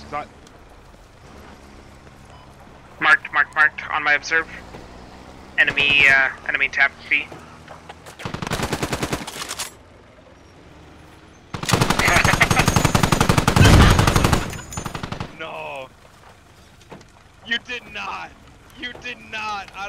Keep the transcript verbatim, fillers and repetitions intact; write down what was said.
Not... Marked, marked, marked. On my observe. Enemy, uh, enemy TapV. No. You did not. You did not. I